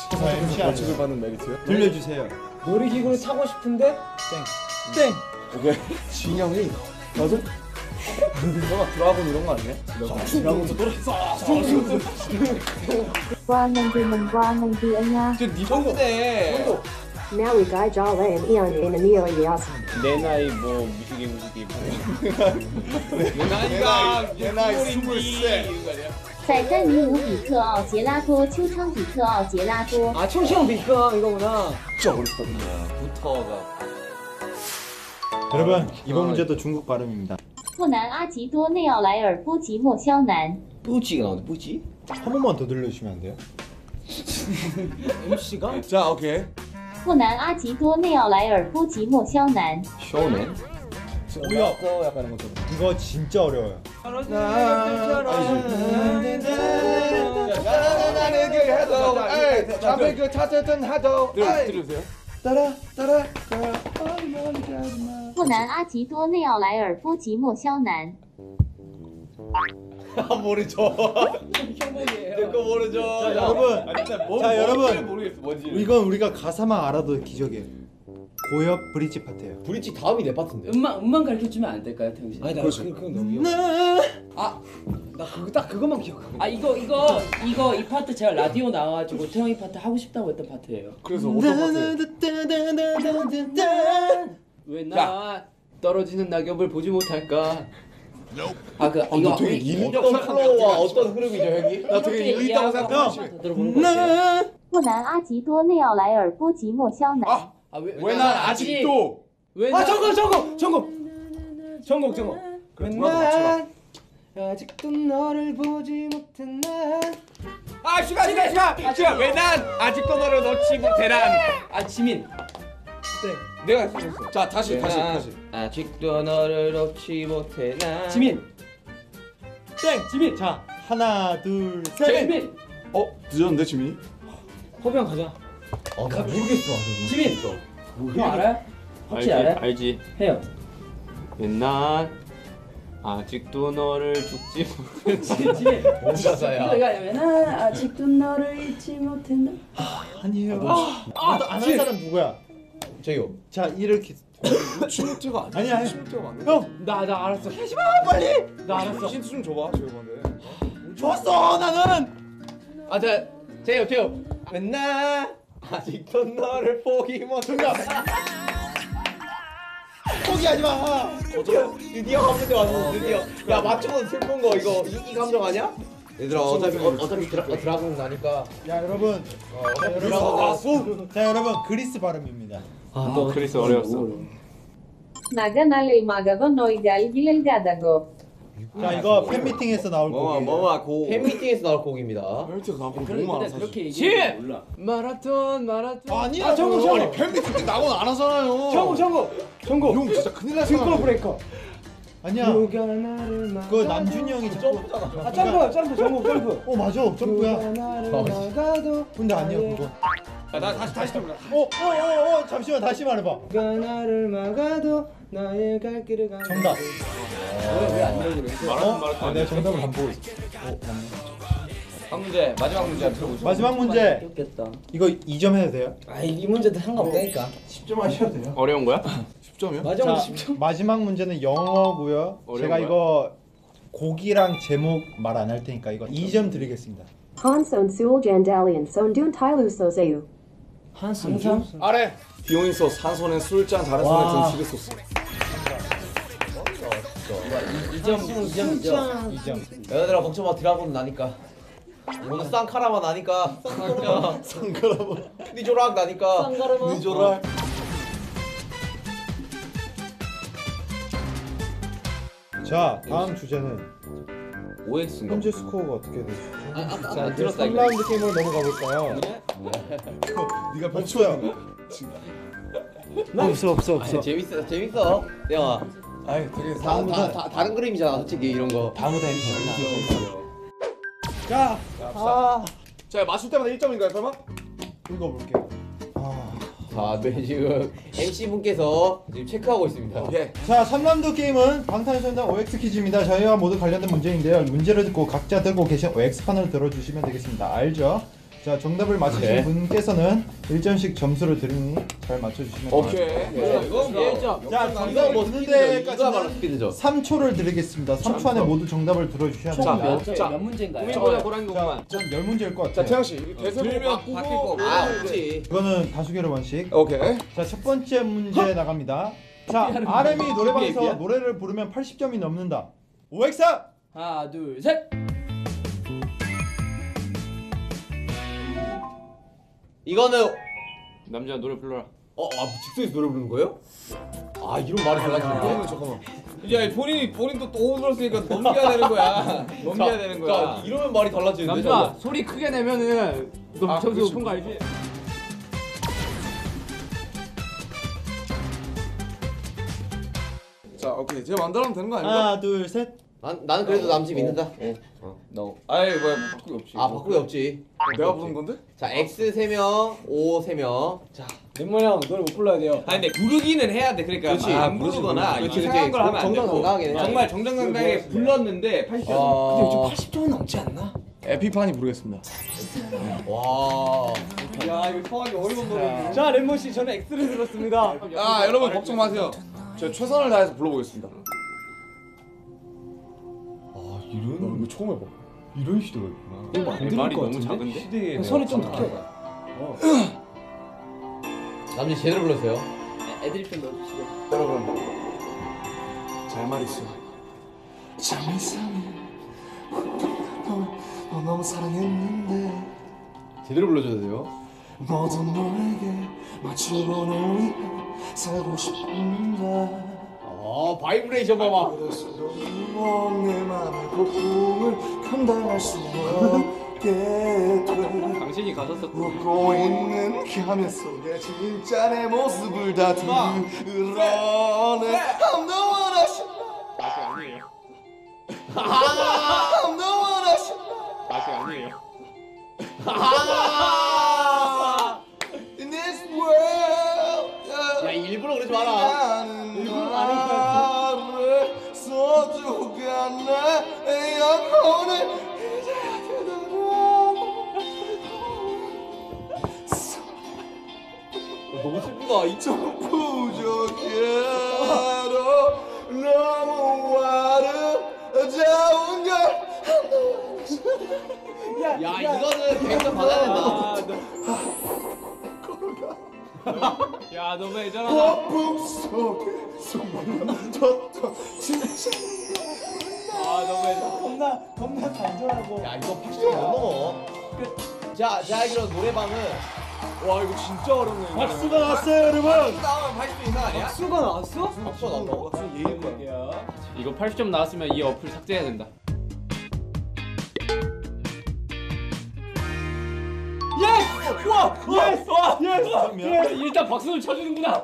벌칙을 받는 메리트요? 들려주세요. 놀이기구를 타고 싶은데 땡. 오케이. 진영이 나도 너가 드라곤 이런 거 아니야? 드라곤도 떨어졌어. Quang Ngân thì mình Quang Ngân thì anh nha. 네 형인데. Now we got y'all in Amelia. 내 나이 뭐 무식이 내 나이 23. 在丹尼姆比克奥杰拉多秋昌比克奥杰拉多 아 총총 비커 이거구나. 진짜 어렸다. 부터가. 여러분 이번 문제도 중국 발음입니다. 富南阿吉多内奥莱尔波吉莫肖南 뿌지가 나오네 뿌지. 한 번만 더 들려주시면 안 돼요? MC가? 자, 오케이. 富南阿吉多内奥莱尔波吉莫肖南 쇼네. 뭐야? 거 약간 이런 것처럼. 이거 진짜 어려워요. 잠에 그 찾았던 하도. 들으세요? 따라. 富南阿吉多内奥莱尔波吉莫肖南 모르죠. 그거 모르죠. 자, 여러분. 자, 여러분. 모르겠어. 뭔지. 이건 우리가 가사만 알아도 기적이에요. 고엽 브릿지 파트예요. 브릿지 다음이 내 파트인데. 음만 가르쳐주면 안 될까요, 태웅 씨? 아니 나 그건 너무 위험해. 나 그거 딱 그것만 기억하고. 아 이거 이 파트 제가 라디오 나와가지고 태웅이 파트 하고 싶다고 했던 파트예요. 그래서 어떤 파트? 왜 나 떨어지는 낙엽을 보지 못할까? 아 그 이거 되게 인력 어떤 플로우와 어떤 흐름이죠 형이? 나 되게 일리 있다고 생각해. 들어보는 거 같아요. 富南阿吉多内奥莱尔波吉莫肖南 왜 난 아직도? 전곡. 그래, 돌아도 맞춰라. 아직도 너를 보지 못한 난. 시간. 왜 난 아직도 너를 놓지 못해 난. 아 지민. 내가 했어. 자, 다시. 아직도 너를 놓지 못해 난. 지민. 지민. 자 하나 둘 셋. 지민. 늦었는데 지민이? 호병 가자. 나 모르겠어. 지민. 형 알아요? 혹시 알아요? 알지. 해요. 맨날 아직도 너를 죽지 못했지. 지민. 뭔 가사야? 이거 왜나 아직도 너를 잊지 못했나? 아니에요. 아는 사람 누구야? 저요. 자 이렇게. 침묵제가 아니야. 침묵제가 맞네. 형 나 알았어. 하지 마 빨리. 나 알았어. 힌트 좀 줘봐. 저번에. 좋았어 나는. 제요. 맨날 아직도 너를 포기 못한다. 포기하지 마. 드디어 감정대 왔어. 드디어. 야 맞춰서 슬픈 거 이거 이 감정 아니야? 얘들아 어차피 드라곤 나니까. 야 여러분. 자 여러분 그리스 발음입니다. 그래서 어려웠어. Magana le magado no ideal gilelgadago. 자 이거 팬미팅에서 나올 곡이에요. 팬미팅에서 나올 곡입니다. 멜트가 나보고 근데 너무 많아 사실. 그렇게 얘기해 몰라. 마라톤. 아니야. 아니 팬미팅 때 낙원 안 하잖아요. 정국. 형 진짜 큰일 났어. 브레이커. 아니야. 그거 남준이 형이 점프잖아. 점프 정국. 맞아 점프야. 근데 아니야 그거. 나 다시 해보자. 잠시만 다시 말해봐. 나를 막아도 나의 갈 길을 가. 정답. 왜안 내고 내가 정답을 안 보고 있어. 한 문제 마지막 문제 들어보죠. 마지막 문제. 웃겼다. 이거 2점 해도 돼요? 이 문제도 상관없다니까. 10점 하셔도 돼요. 어려운 거야? 10점이요? 마지막 자, 마지막 문제는 영어고요. 제가 이거 곡이랑 제목 말 안 할 테니까 이거 2점 드리겠습니다. Hanson Sul Jandalian Son Dun Tyloo Soseu. 항상 아래. 비용이 소스, 한 손엔 술잔, 다른 손엔 전치즈 소스. 2점. 얘들아 걱정 마. 드라곤 나니까. 오늘 쌍카라마 나니까. 상가라마. 니조락 나니까. 니조라. 자 다음 주제는 OX인가? 현재 스코어가 어떻게 되시죠? 자 이제 들었다 이거. 3라운드 게임으로 넘어가 볼까요? 네가 멈춰야. 없어. 재밌어. 영아. 아이 되게 다른 그림이잖아 솔직히 이런 거. 다무다 MC. 자 맞출 때마다 1점인가요, 설마? 읽어볼게요. 지금 MC 분께서 지금 체크하고 있습니다. 오케이. 자 3라운드 게임은 방탄소년단 OX 퀴즈입니다. 저희와 모두 관련된 문제인데요. 문제를 듣고 각자 들고 계신 OX판을 들어주시면 되겠습니다. 알죠? 자, 정답을 맞히신 네. 분께서는 1점씩 점수를 드리니 잘 맞춰주시면 됩니다. 이건 뭐 자, 이건 정답 뭐 없는 스피드죠. 데까지는 이거야말로 스피드죠. 3초를 드리겠습니다. 3초 안에 모두 정답을 들어주셔야 총 됩니다. 몇 문제인가요? 고민보다 호랑이 공만. 좀 10문제일 것 자 같아요. 태영 씨 대세로 바꾸고. 아 없지. 이거는 다수결의 원칙. 오케이. 자, 첫 번째 문제 나갑니다. 자, RM이 노래방에서 비비야? 노래를 부르면 80점이 넘는다. OX! 하나 둘 셋. 이거는 남자 노래 불러라. 직선에서 노래 부르는 거예요? 아 이런 말이 달라지는데? 잠깐만. 야 본인도 또 들었으니까 넘겨야 되는 거야. 넘겨야 되는 거야. 자, 이러면 말이 달라지는데. 남자 소리 크게 내면은 너 점수 높은 거 알지? 자 오케이 제가 만들면 되는 거 아닙니까? 하나, 둘, 셋. 나는 그래도 남친 믿는다. 너. 아이 뭐야 바꾸기 없지. 아 바꾸기 없지. 내가 부른 건데? 자 X 3명, O 3명. 자 멤버 형 노래 못 불러야 돼요. 아니 근데 부르기는 해야 돼. 그러니까 그렇지. 안 부르거나 그렇지, 이상한 그렇지. 걸 하면 안 되고. 정정당당하게 해야 돼. 정말 정정당당하게 불렀는데 80점. 근데 요즘 80점은 넘지 않나? 에피파니 부르겠습니다. 와. 야 이거 성하기 어려운 노래. 자 렘모 씨 저는 X를 들었습니다. 아 여러분 걱정 마세요. 제가 최선을 다해서 불러보겠습니다. 아 이런 이거 처음 해봐. 이런 시대가 있구나. 말이 너무 작은데? 시대에 소리 좀 높여. 남친 제대로 불렀어요. 애드립 좀 넣어주시죠. 여러분 잘 말했어. 잠이상해. 너 너무 사랑했는데 제대로 불러줘야 돼요. 모든 너에게 마치 오늘 위해 살고 싶은데. 바이브레이션 봐봐. 그래서도 내 맘의 고통을 감당할 수 없게 돼. 당신이 가서 썼고. 웃고 있는 가면 속에 진짜 내 모습을 다 드러내. I'm the one I should love. 아직 아니에요. I'm the one I should love. 아직 아니에요. In this world. 야 일부러 그러지 마라. 일부러 안 나를 소중한 내 영혼을 이제야 되돌아. 너무 슬프다. 좀 부족해도 너무 아름다운 걸. 야 이거는 100점 받아야 된다. 야 너무 애절하다. 거품 속에 숨어졌던 진짜. 너무 애절. 겁나 간절하고. 야 이거 80점 못 넘어. 자 그럼 노래방은 와 이거 진짜 어렵네. 박수가 나왔어요, 여러분. 나오면 80점 이상 아니야? 수가 나왔어? 박수가 나온다고? 예일 거야. 이거 80점 나왔으면 이 어플 삭제해야 된다. 일단 박수를 쳐주는구나.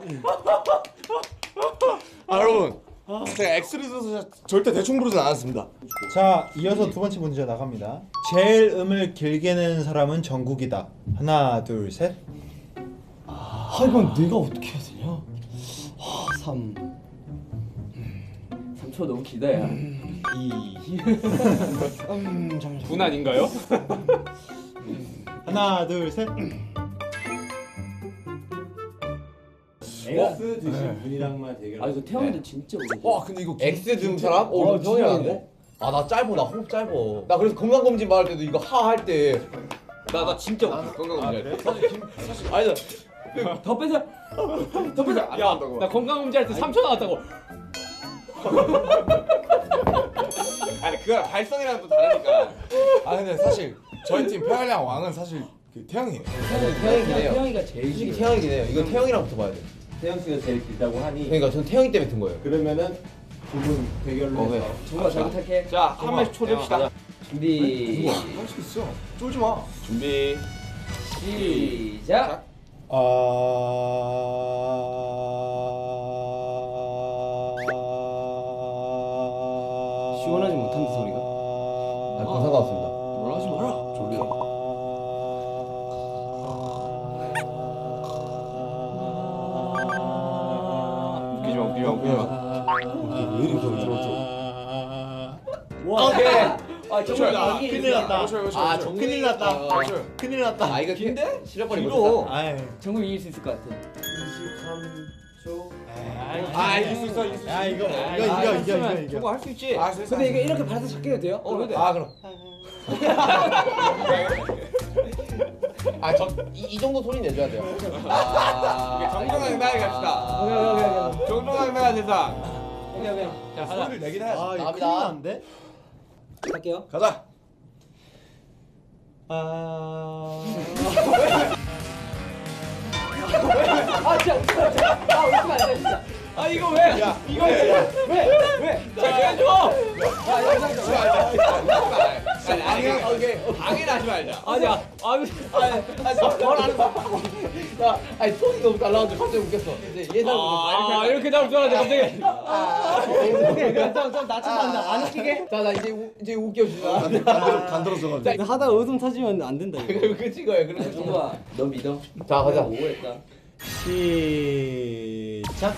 아 여러분 제가 X를 써서 절대 대충 부르진 않았습니다. 자, 이어서 두 번째 문제 나갑니다. 제일 음을 길게 내는 사람은 정국이다. 하나, 둘, 셋. 이건 내가 어떻게 해야 되냐? 3초 너무 길다 야. 2. 분 아닌가요? 하나, 둘, 셋. X 드신 분이랑만 대결. 아 이거 태영이도 진짜 오래. 와 근데 이거 X 든 사람? 이거 형이라는데? 아 나 짧어. 나 호흡 짧어. 나 그래서 건강검진 받을 때도 이거 하 할 때. 나 진짜 건강검진. 아니 더 빼서. 더 빼서. 야, 나 건강검진 할 때 3초 나왔다고. 아니 그거 발성이랑 또 다르니까. 아 근데 사실 저희 팀漂亮 왕은 사실 그 태양이에요. 태양이긴 해요. 태영이가 제일 솔직히 길어. 태양이긴 해요. 이건 태양이랑 붙어봐야 돼. 태영 씨가 제일 길다고 하니 그러니까 전 태양이 때문에 든 거예요. 그러면은 두 분 대결로 해서 정말 잘 부탁해. 자, 한 번씩 초대합시다. 준비. 할 수 있어. 쫄지 마. 준비. 시작. 시원하지 못한다 소리가. 아, 그건 상관없습니다. 뭐라 하지 마라. 졸려. 웃기지 마. 왜 이리 더 들어줘. 오케이. 아 정말 여기 큰일 났다. 아 정국이 큰일 났다. 큰일 났다. 아 이거 긴데? 실력발이 길어. 못했다. 아이. 정국 이길 수 있을 것 같아. 23초. 아 이길 수 있어. 야 이거 이겨. 저거 할 수 있지. 근데 이게 이렇게 발에서 잡게 해도 돼요? 아 그럼. 이 정도 소리 내줘야 돼요. 아 정정하게 나게 갑시다. 정정하게 나가 세상. 자 하나. 소리를 내긴 해야지. 아 이거 나옵니다. 큰일 났는데? 갈게요. 가자. 아 진짜 웃기면 안 돼. 아 웃기면 안 돼, 진짜. 아 이거 왜? 이거 왜? 자 줘. 방해하지 말자. 아니야. 아니 톤이 너무 달라가지고 갑자기 웃겼어. 이제 예상 아 이렇게 잡을 줄 알았는데 갑자기. 좀 낮춰서 안 웃기게. 자나 이제 웃겨주자. 간들어져가지고. 하다가 웃음 터지면 안 된다 이거. 그 찍어요. 그런 정국아 너 믿어. 자 가자. 오했다. 시작.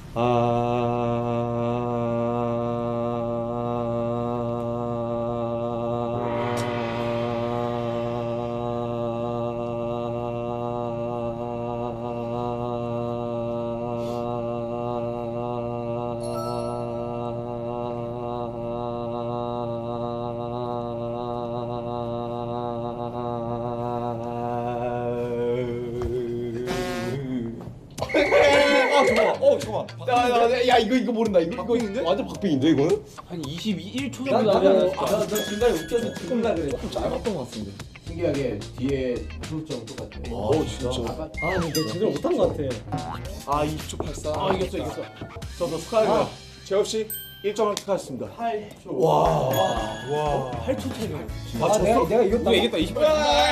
잠깐만. 야 이거 모른다. 이거 완전 박빙인데 이거는? 한 21초 정도 나 나가는 너 중간에 웃겨서 죽을라 그래. 짧았던 것 같은데. 신기하게 뒤에 초점 똑같아. 오 진짜. 아 근데 제대로 못한 것 같아. 아 20초 84. 아 이겼어. 저도 축하드려요. 재엽 씨 1점을 축하했습니다. 8초. 와. 8초 차이가. 내가 이겼다. 이겼다. 20분.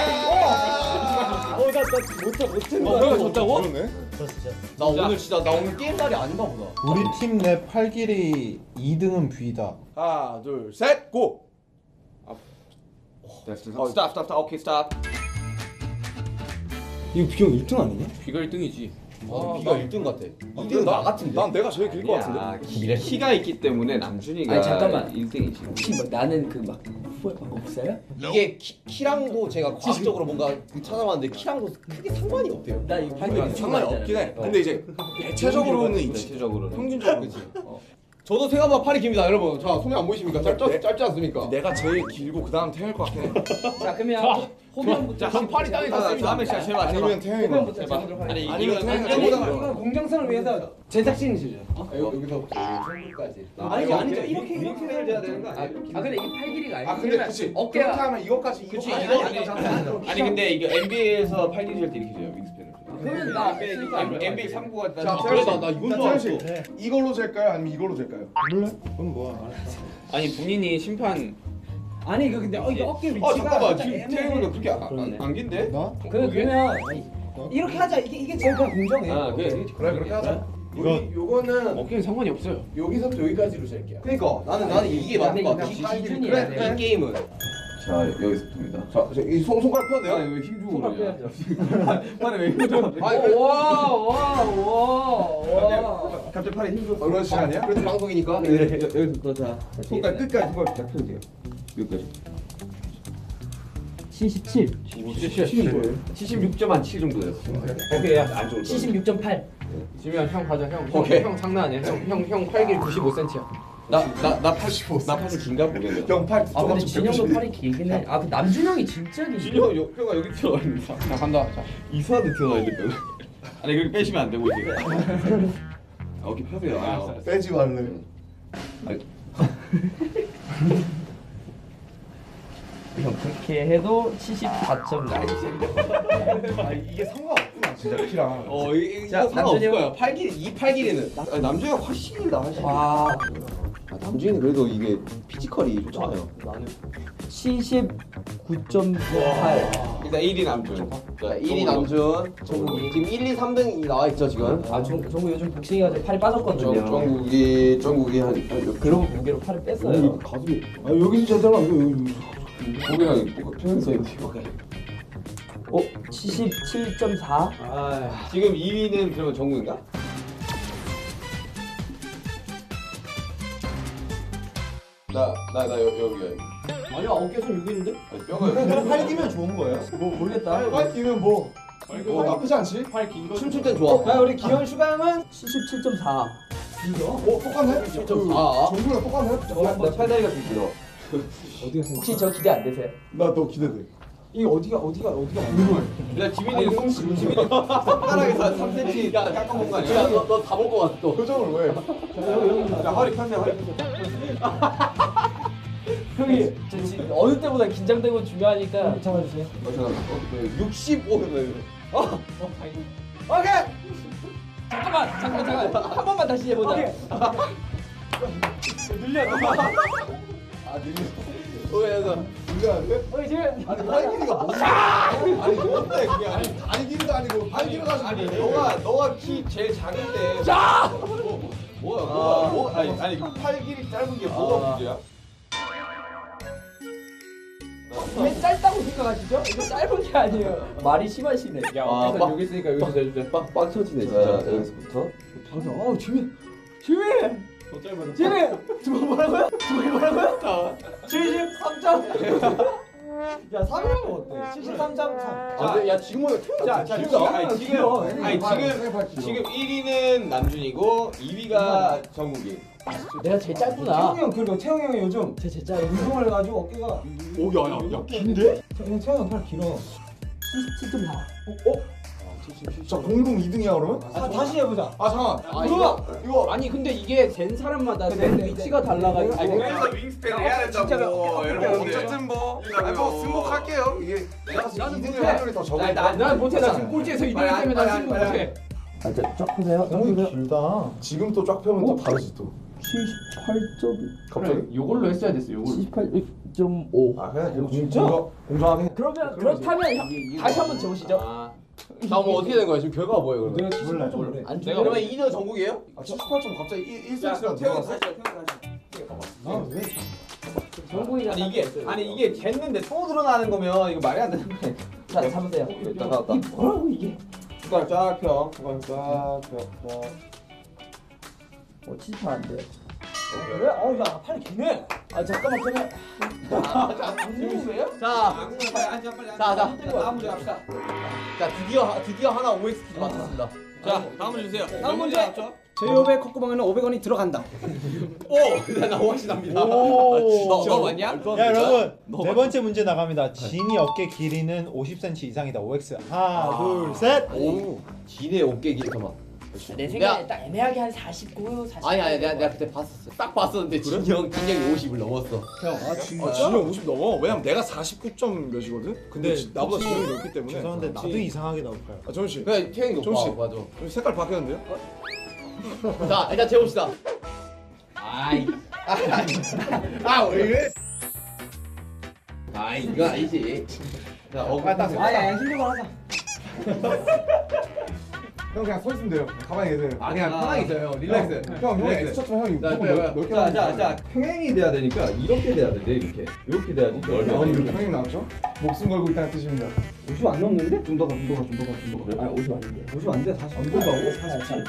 우리가 졌다고? 그러네. 나 오늘 게임 날이 아닌가 보다. 우리 팀 내 팔길이 2등은 B다. 하나 둘 셋 고. 스탑. 오케이 스탑. 이거 비경 1등 아니냐? 비가 1등이지. 비가 1등 같아. 2등 나 나 같은데. 난 내가 제일 길 것 같은데. 키가 있기 때문에 남준이가 아니, 잠깐만. 1등이지. 혹시 뭐 나는 그 막 후회 막 없어요? 이게 키랑도 제가 과학적으로 뭔가 찾아봤는데 키랑도 크게 상관이 없대요. 나 이거 상관이 없긴 해. 근데 이제 대체적으로는 있지. 대체적으로는. 평균적으로 그렇지. 저도 생각보다 팔이 깁니다, 여러분. 자, 손에 안 보이십니까? 짧지 않습니까? 내가 제일 길고 그 다음 태양일 것 같긴 해. 자 그러면 호면부터. 자, 한 팔이 땅에 닿습니다. 다음에 시작 제발. 아니면 태양이가. 호면부터 제대로 하겠습니다. 아니 아니면 이거 태양이가. 이거 공정성을 위해서 제작진이시죠? 여기서부터 손까지. 아니죠. 이렇게 해야 되는 거 아니야? 아 근데 이게 팔 길이가 아니야. 아 근데 그치. 어깨가 그렇게 하면 이거까지 그치 이거까지 이거 아니 근데 이게 NBA에서 팔 길이 할때 이렇게 돼요 윙스팬을. 그러면 나 쓰니까 NBA 3구가 자, 그래 나 이건 줄 알았어. 이걸로 잴까요? 아니면 이걸로 잴까요? 몰래? 그럼 뭐야? 아니 본인이 심판. 아니 이거 근데 이거 어깨 위치가 잠깐만 살짝 지금 애매해. 태형은 그렇게 안 긴데? 나? 그러면 이렇게 하자. 이게 제일 그냥 공정해. 아 그래 그렇게 하자. 이거 요거는 어깨는 상관이 없어요. 여기서부터 여기까지로 셀게요. 그러니까 나는 이게 맞는 거 같아. 기준이 그래, 이 게임은. 자 여기서부터입니다. 자, 이 손가락 펴도 돼요? 왜 힘주고 손가락 그러냐? 빼야죠. 팔에 왜 힘주고? 와. 갑자기 팔에 힘주고. 그런 시간이야? 그래도 방송이니까. 여기서부터 자 손가락 끝까지 손가락 잘 펴도 돼요. 여기까지. 77. 76.7 정도 돼요. 오케이 안 좋을 거야. 76.8. 지금 형 가자. 오케이. 형 장난 아니야. 형 팔길 95cm야. 나 85. 나 팔이 긴가 모르겠네. 영팔. 아 근데 진영도 팔이 길긴 해. 아 그 남준형이 진짜 길어. 진영 뼈가 여기 들어가 있는 자 간다. 자 이상하게 들어가 있는 뼈가. 아니 그렇게 빼시면 안 되고 이제. 어깨 펴세요. 아, 빼지 말래. 형 그렇게 해도 74.9. 아 이게 상관없구나 진짜 키랑. 이거 자, 상관없을 남준이 거야. 이 팔 길이는. 남준이가 훨씬 길다 훨씬. 남준이는 그래도 이게 피지컬이 좋잖아요. 나는 79.8. 일단 1위 남준. 1위 남준, 정국이. 지금 1, 2, 3등이 나와 있죠 지금. 아 정국 요즘 복싱해가지고 팔이 빠졌거든요. 정국이 한 그러고 무게로 팔을 뺐어요. 가슴이. 아 여기서 제대로 안 돼. 고개랑 평행선 이거. 77.4. 지금 2위는 그러면 정국인가? 나 여기야. 아니야 어깨 좀 여기 있는데? 뼈가 팔기면 좋은 거예요? 뭐 모르겠다. 빨리 끼면 뭐 나쁘지 않지? 춤출 땐 좋아. 야 우리 기현 슈가형은 77.4. 똑같네? 그 정도랑 똑같네? 나 팔다리가 좀 길어. 혹시 저 기대 안 되세요? 나 너 기대돼. 이 어디가 야 지민이 손가락에서 3cm 깎아본 거 아니야? 너다 볼 것 같아 또. 표정을 왜? 야 허리 폈네 허리. 형이 저 지금 어느 때보다 긴장되고 중요하니까 잡아주세요. 65. 오케이 잠깐만 한 번만 다시 해보자. 오해서. 눌려야 돼? 아니 팔 길이가 뭐야? 아니 뭔데 그게 아니 다리 길이도 아니고 팔 길이가 아니 가지고 너가 키 제일 작은데. 자! 뭐야? 아니 팔 길이 짧은 게 뭐가 문제야? 왜 짧다고 생각하시죠? 이거 짧은 게 아니에요. 말이 심하시네. 야 어깨선 여기 있으니까 여기서 해주세요. 빡 쳐지네 진짜. 여기서부터. 어우 지민. 더 짧아져. 지금 뭐라고요? 73점. 야 3이라는 거 어때? 73.3. 아, 근데 야 지금 자 지금 1위는 남준이고 2위가 정국이. 내가 제일 짧구나. 태용이 형 그리고 태용이 형이 요즘 제일 짧아. 운동을 해가지고 어깨가. 오야야야 긴데? 태용이 형 팔 길어. 77.4. 자 공동 2등이야 그러면? 다시 해보자. 아 잠깐. 아 이거 아니 근데 이게 된 사람마다 된 위치가 달라가지고. 그래서 윙스팬을 해야 된다고. 여러분 어쨌든 뭐 승복할게요. 이게 내가 2등을 확률이 더 적어. 난 못해. 나 지금 꼴찌에서 2등 때문에 나 지금 못해. 너무 길다. 지금 또 쫙 펴면 또 다르지 또. 78점. 갑자기? 요걸로 했어야 됐어. 요걸로. 78.5. 아 그냥 진짜? 공정하게. 그렇다면 다시 한번 재보시죠. 나 뭐 어떻게 된 거야? 지금 결과가 뭐예요 그러면? 내가 78점 그래. 안 내가 그러면 2등 정국이에요? 아 78점 갑자기 1cm가 들어갔어? 정국이가 아니 이게 쟀는데 소 드러나는 거면 이거 말이 안 되는 거야. 자 잡으세요. 일단 나왔다. 뭐라고 이게? 숟가락 쫙 펴. 숟가락 쫙 펴. 78 안 돼. 그래? 어야 팔 기네. 아 잠깐만 그러면. 자, 다음 문제 갑시다. 자 드디어 하나 OX 퀴즈 맞췄습니다. 자 다음 문제 주세요. 다음 문제. 제이홉의 콧구멍에는 500원이 들어간다. 나 확신합니다. 오. 너 맞냐? 야 여러분 네 번째 문제 나갑니다. 진이 어깨 길이는 50cm 이상이다. OX 하나 둘 셋. 오, 진의 어깨 길이 잠깐만. 내 생각에 딱 애매하게 한 49, 48. 아니 내가 그때 봤었어. 딱 봤었는데 진영이 50을 넘었어. 아 진영 50 넘어? 왜냐면 내가 49점 몇이거든? 근데 나보다 진영이 높기 때문에. 죄송한데 나도 이상하게 나올까요? 아 정훈씨 그래 태형이 정씨. 높아. 맞아. 색깔 바뀌었는데요? 자 일단 재봅시다. 왜 이래? 이건 아니지. 자 딱 아야 힘들어 하자. 형 그냥 서 있으면 돼요. 가만히 계세요. 그냥 편하게 있어요. 릴렉스. 형 X처럼 형이 넓게 자 평행이 돼야 되니까 이렇게 돼야 돼. 이렇게 돼야지. 이렇게 평행 나왔죠? 목숨 걸고 있다는 뜻입니다. 50 안 넘는데? 좀 더 가. 아니 50 안 돼. 50 안 돼. 다시 안 된다고? 47.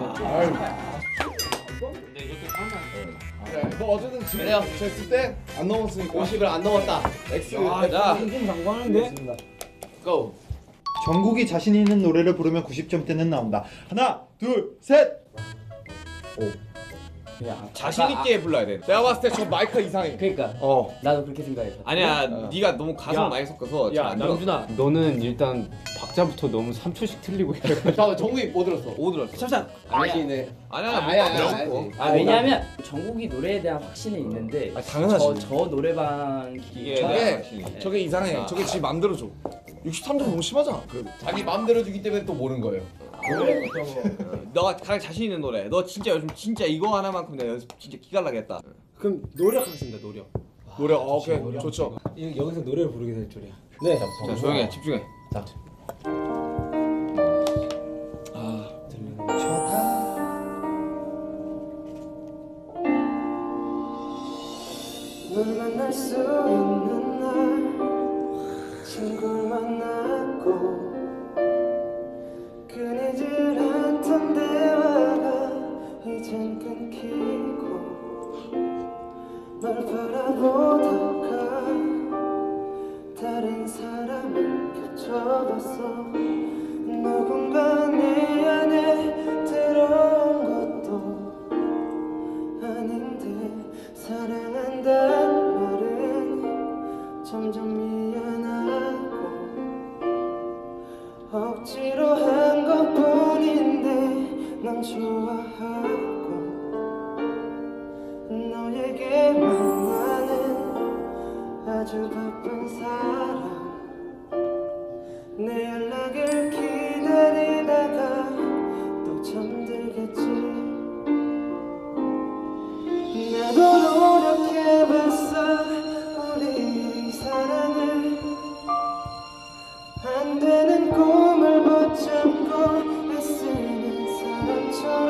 뭐 어쨌든 지금 그래요. 쟀을 때 안 넘었으니까 50을 안 넘었다. X. 자, 좀 장관한데? 고. 정국이 자신 있는 노래를 부르면 90점대는 나온다. 하나 둘 셋. 자신 있게 불러야 돼. 내가 봤을 때 저 마이크 이상해. 그러니까 나도 그렇게 생각했어. 아니야, 네가 너무 가성 야. 많이 섞어서 야 잘안 들어. 남준아 너는 일단 박자부터 너무 3초씩 틀리고 이래. 자 정국이 뭐 들었어? 5 들었어. 잠시만. 아니네. 아니야. 왜냐면 정국이 노래에 대한 확신은 있는데 당연하지. 저 노래방 저게 이상해. 저게 지 맘대로 줘. 63점 너무 심하잖아. 자기 맘대로 주기 때문에 또 모르는 거예요. 너가 가장 자신 있는 노래. 너 진짜 요즘 진짜 이거 하나만큼 내가 연습 진짜 기가 나겠다. 그럼 노력하겠습니다. 노력. 노래 오케이 좋죠. 여기서 노래를 부르게 될 줄이야. 네. 자 조용해, 집중해. 자. 널 만날 수 있는 날 친구를 만났고 끊이질 않던 대화가 이젠 끊기고 널 바라보다가 좋아하고 너에게만 나는 아주 바쁜 사람 내 연락을 기다리다가 또 잠들겠지 나도 노력해봤어 우리 사랑을 안 되는 꿈을 붙잡고 애쓰는 사람처럼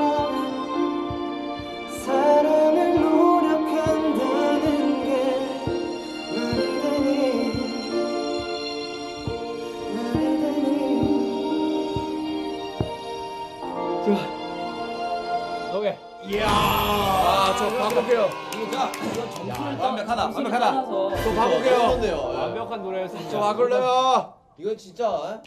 사랑을 노력한다는 게 말이 되니 오케이. 저 바꿀게요. 완벽하다. 완벽하다. 저 바꿀게요. 완벽한 노래였습니다. 저 바꿀래요. 이건 진짜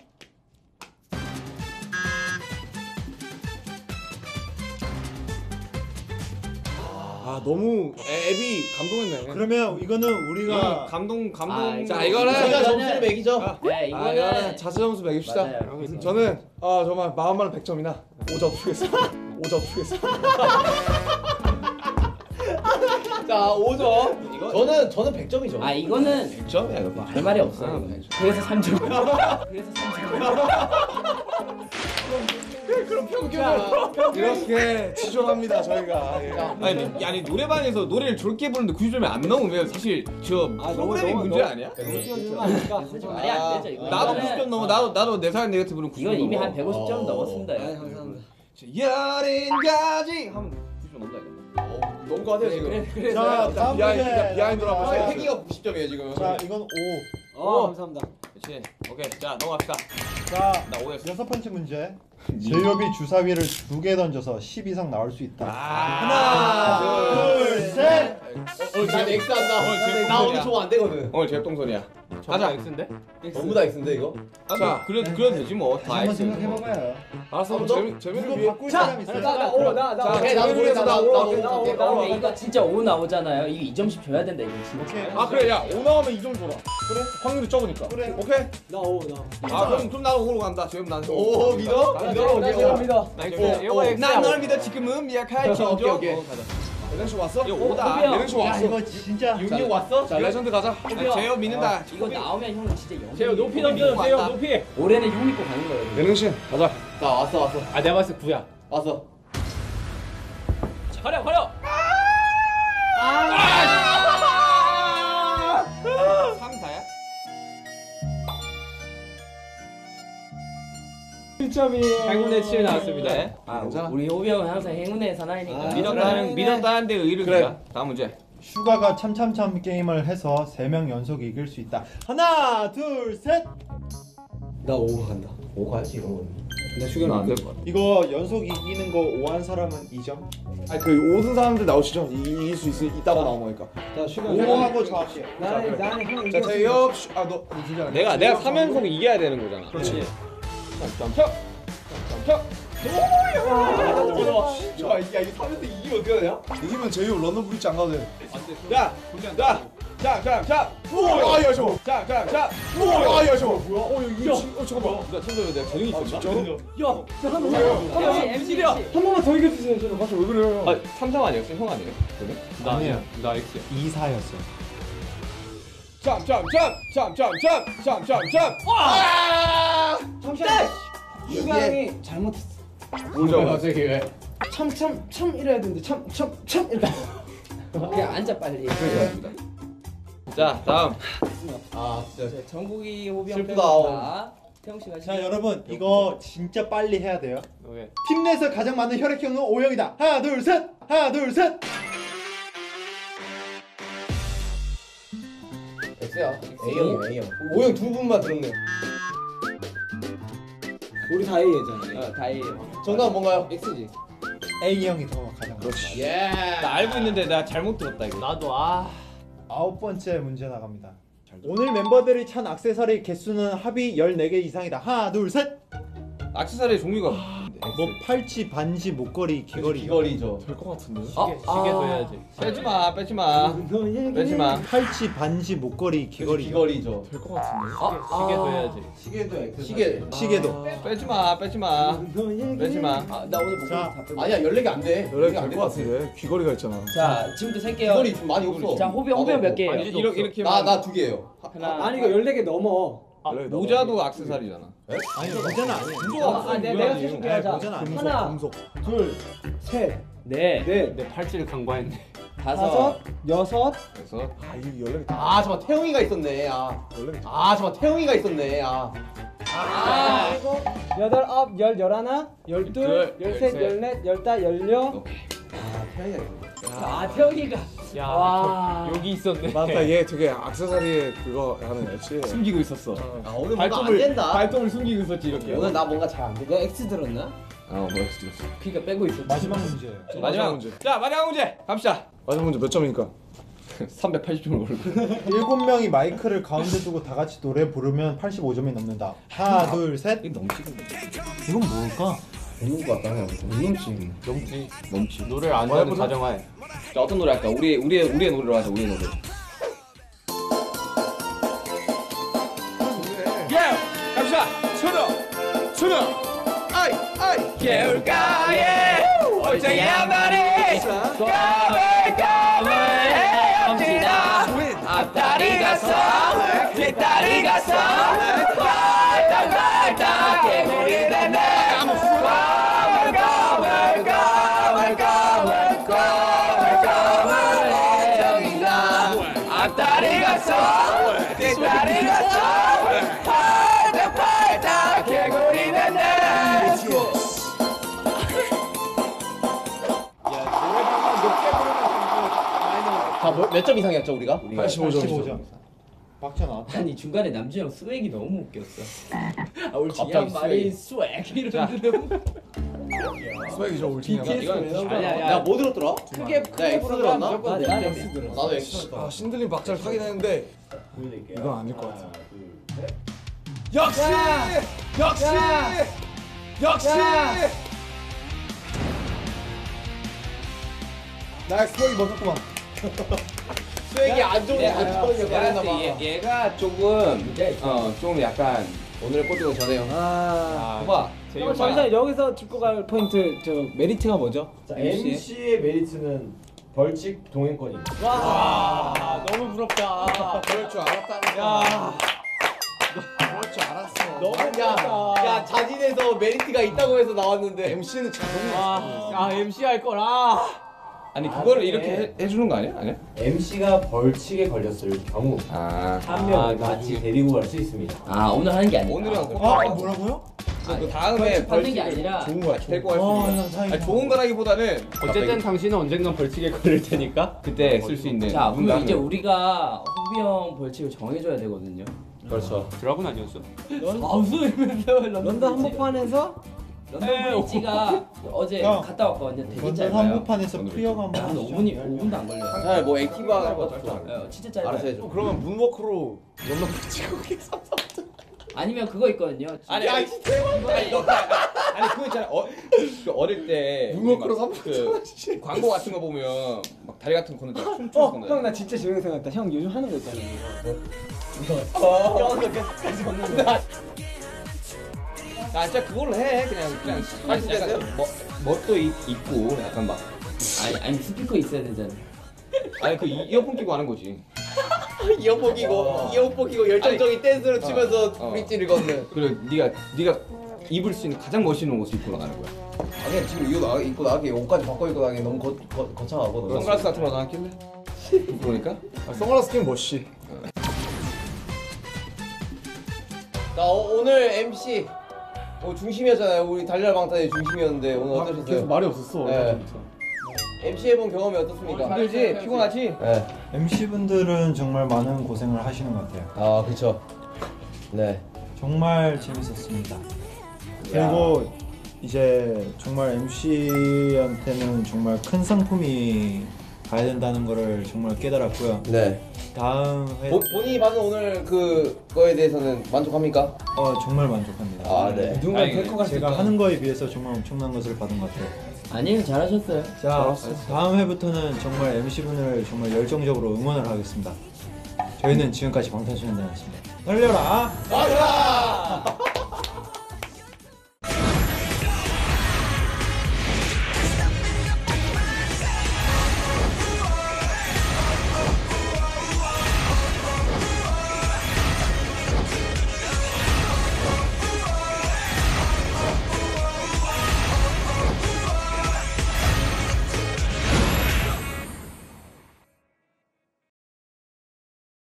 아 너무 앱이 감동했네. 그러면 이거는 우리가 감동. 자, 이거는 우리가 점수를 매기죠. 네 이거는 이거는 자체 점수 매깁시다. 맞아요. 저는 정말 마음만은 100점이나 5점 주겠습니다. 5점 주겠습니다. 자 5점. 저는 100점이죠. 아 이거는 100점이야, 이거. 할 말이 없어요. 그래서 3점. 그래서 3점. 그럼 평균을 이렇게 지존합니다 저희가. 예. 아니 노래방에서 노래를 저렇게 부르는데 90점이 안 나오면 사실 저 프로그램이 문제 아니야? 말이 안 되죠 이거. 나도 90점 넘어. 나도 내 사연 네거티브 부르면 90점 이건 이미 넘어. 한 150점 넘었습니다. 여린가지 하면 90점 넘다 이거. 너무 거 같아요 지금. 자 다음 문제 비하인드로 한번 아, 해주세요. 패기가 90점이에요 지금. 자 이건 5. 감사합니다. 그렇지. 오케이. 자, 넘어갑시다. 자 나 5였어. 6번째 문제. 제이홉이 주사위를 2개 던져서 10 이상 나올 수 있다. 하나, 둘, 셋. 난 X 한다. 나 오늘 저거 안 되거든. 오늘 제육동선이야. 가자. X인데? 전부 다 X인데 이거? 자, 그래도 되지 뭐. 다 한번 X. 생각해봐봐요. 알았어. 재미를 이거 위해. 바꿀 사람 있어요? 나 오케이, 나도 재미를 위해서 나 올라갈게. 근데 이거 진짜 5 나오잖아요. 이거 2점씩 줘야 된다 이거 진짜. 오케이. 그래 야 5 나오면 2점 줘라. 그래? 확률이 적으니까. 그래. 오케이. 그럼 나도 5로 간다. 지금 난. 오 믿어? 믿어. 난 널 믿어 지금은 미약할 정도. 오케이. 레전드 왔어? 이거 5다. 레전드 야 왔어. 이거 진짜. 6 왔어? 자 레전드 가자. 제요 믿는다. 이거 나오면 형은 진짜 영. 제요 높이 던져. 제요 높이. 올해는 형 믿고 가는 거예요. 예능신 가자. 나 왔어. 아 내가 봤을 때 9야. 왔어. 화려. 3, 4야? 1점이 행운의 7 나왔습니다. 네. 우리 호비 형은 항상 행운의 사나이니까. 믿었다는 데 의의를 두자. 다음 문제. 슈가가 참참참 게임을 해서 3명 연속 이길 수 있다. 하나, 둘, 셋. 나 5 간다. 5 가야지 이런 거. 근데 슈가는 안 될 것 같아. 이거 연속 이기는 거 5한 사람은 2점. 아니 그 모든 사람들 나오시죠? 이길 수 있다고 나온 거니까. 자 슈가. 5하고 저 할게요. 나는 형 자 제이홉 너 주지 않아. 내가 3연속 이겨야 되는 거잖아. 그렇지. 진짜 야 이거 3에서 이기면 어떻게 하냐? 이기면 제이홉 런던 브릿지 안 가도 돼. 자, 자. 우와 야 저거. 자. 우와 야 저거. 뭐야? 이거 잠깐만. 나 천점에 내가 재능이 있었나? 진짜로? MC야. 한 번만 더 이겨주세요. 저는 맞아 왜 그래요? 아, 3, 4 아니었어? 형 아니에요? 그러면? 아니야. 나 X야. 2, 4였어. 참. 슈가 형이 잘못했어. 뭐죠? 갑자기 왜? 참 이래야 되는데 참 이렇게. 그냥 앉아 빨리. 자, 다음. 아 진짜. 정국이 호비 형 슬프다. 빼고 태영 씨가. 자 여러분 이거 진짜 빨리 해야 돼요. 오케이. 팀 내에서 가장 많은 혈액형은 O형이다. 하나, 둘, 셋. 하나, 둘, 셋. X야. A형. 5형 두 분만 들었네. 우리 다 A잖아. 다이에요. 정답은 뭔가요? X지. A형이 더 가장 많다. 예. 나 알고 있는데 나 잘못 들었다 이거. 나도 9번째 문제 나갑니다. 오늘 멤버들이 찬 액세서리 개수는 합이 14개 이상이다. 하나, 둘, 셋. 액세서리 종류가 뭐 팔찌, 반지, 목걸이, 귀걸이. 귀걸이죠. 될 것 같은데. 시계도 해야지. 빼지 마, 빼지 마. 빼지 마. 팔찌, 반지, 목걸이, 귀걸이. 귀걸이죠. 될 것 같은데. 시계도 해야지. 시계도 액세서리. 시계도. 빼지 마, 빼지 마. 빼지 마. 나 오늘 목걸이 자, 다 빼고. 아니야 14개 안 돼. 연락이 14개 안 될것 될 것 같아. 같은데. 귀걸이가 있잖아. 자 지금부터 셀게요. 귀걸이 좀 많이 없어. 자 호비형 몇 개예요? 이렇게 나 2개예요. 하나. 아니 이거 14개 넘어. 모자도 액세서리잖아. 아니 모자는 아니에요. 내가 세줄게. 자 모자는 아니에요. 하나, 금속. 둘, 셋, 네. 넷, 내 팔찌를 강구했네. 다섯, 여섯. 그래서 아 이거 연락이 아 잠깐 태용이가 있었네. 아 잠깐 태용이가 있었네. 일곱, 여덟, 아홉, 열, 열하나, 열둘, 열셋, 열넷, 열다, 열여. 태용이가 있었네. 아 태영이가. 야, 와. 여기 있었네. 맞다. 얘 되게 액세서리에 그거 하는 애지. 숨기고 있었어. 아 오늘 뭔가 안 된다. 발톱을 숨기고 있었지 이렇게. 오늘 나 뭔가 잘 안 돼. 너 X 들었나? 뭐 했어. 그러니까 빼고 있었지. 마지막 문제예요. 마지막 문제. 자, 마지막 문제. 갑시다. 마지막 문제 몇 점이니까? 380점을 걸고. 7명이 마이크를 가운데 두고 다 같이 노래 부르면 85점이 넘는다. 하나, 둘, 셋. 이게 넘치겠네. 이건 뭘까? 없는 것 같다. 넘치. 노래를 안 좋아하는 가정하에. 자, 어떤 노래 할까? 우리의 노래로 하자. 우리의 노래. 예! 갑시다. 천어. 아이. 개울가에 올자야만이 까물까물 헤엄치다. 앞다리 가서 뒷다리 가서 깔딱 개구리 됐네. 까물까물 해영이가 앞다리 가서 뒷다리 가서 팔딱 개구리 됐네. 몇 점 이상이었죠 우리가? 85점. 박자 나왔다. 아니 중간에 남준형 스웩이 너무 웃겼어. 아 우리 갑자기 지한 말이 스웩 이러는데 너무. 스웩이죠 올팀이야. 이건 아니야 내가 뭐 들었더라? 크게 나 X 들었나? 무조건 난 내 X 들었어. 나도 X 들었다. 아 신들린 박자를 타긴 했는데 이건 아닐 것 같아. 역시 나 스웩이 먹었구만. 스웩이 안 좋은 내가 역할 했나 봐. 얘가 조금 좀 약간 오늘의 꼴등은 저네요. 봐봐. 잠시만 여기서 짚고 갈 포인트 저 메리트가 뭐죠? MC의 메리트는 벌칙 동행권입니다. 와 너무 부럽다. 그럴 줄 알았다는 거. 그럴 줄 알았어. 너무 야 자진해서 메리트가 있다고 해서 나왔는데 MC는 자동이 아 MC 할 거라. 아니 그거를 이렇게 해주는 거 아니야? 아니야? MC가 벌칙에 걸렸을 경우 한 명을 같이 데리고 갈 수 있습니다. 아 오늘 하는 게 아니야. 오늘은 뭐라고요? 그 다음에 받는 게 아니라 좋은 거야. 데리고 갈 수 있습니다. 아니, 좋은 거라기보다는 어쨌든 당신은 언젠간 벌칙에 걸릴 테니까. 그때 쓸 수 있는. 자 그럼 문장을. 이제 우리가 호비형 벌칙을 정해줘야 되거든요. 그렇죠. 드라군 아니었어? 아웃이면서 런던 한복판에서 런던 브릿지가 어제 형. 갔다 왔거든요. 되게 런던 짧아요. 한복판에서 프리어가 한 한번 5분도 안 걸려요. 잘 뭐 액티브한 거 진짜 짧아요. 알아서 해줘. 그러면 문워크로 연락 붙이고 아니면 그거 있거든요. 아니 그거 있잖아. 그 어릴 때 문워크로 우리 막 3분 그 광고 같은 거 보면 막 다리 같은 거 거는데 춤추는 거. 형 나 진짜 재밌게 생각했다. 형 요즘 하는 거 있잖아. 아 진짜 그걸로 해 그냥 약간 멋도 있고 약간 막 아니 스피커 있어야 되잖아. 아니 그 이어폰 끼고 하는 거지. 이어폰 끼고 열정적인 댄스를 추면서 브릿지를 걷는. 그리고 네가 입을 수 있는 가장 멋있는 옷을 입고 나가는 거야. 아니 지금 이거 입고 나가기 옷까지 바꿔 입고 나가기 너무 거창하거든. 선글라스 같은 거 나길래? 그러니까? 선글라스 끼면 멋있지. 자 오늘 MC 중심이었잖아요. 우리 달걀 방탄의 중심이었는데 오늘 계속 어떠셨어요? 말이 없었어. 네. MC 해본 경험이 어떻습니까? 힘들지? 피곤하지? 네. MC분들은 정말 많은 고생을 하시는 것 같아요. 아 그렇죠. 네. 정말 재밌었습니다. 그리고 이제 정말 MC한테는 정말 큰 상품이 가야 된다는 거를 정말 깨달았고요. 네. 다음 회 본인이 받은 오늘 그거에 대해서는 만족합니까? 정말 만족합니다. 아, 네. 누군가 될것 같을 제가 하는 거에 비해서 정말 엄청난 것을 받은 것 같아요. 아니요, 잘하셨어요. 자, 다음 회부터는 정말 MC분을 정말 열정적으로 응원을 하겠습니다. 저희는 지금까지 방탄소년단이었습니다. 달려라! 맞아!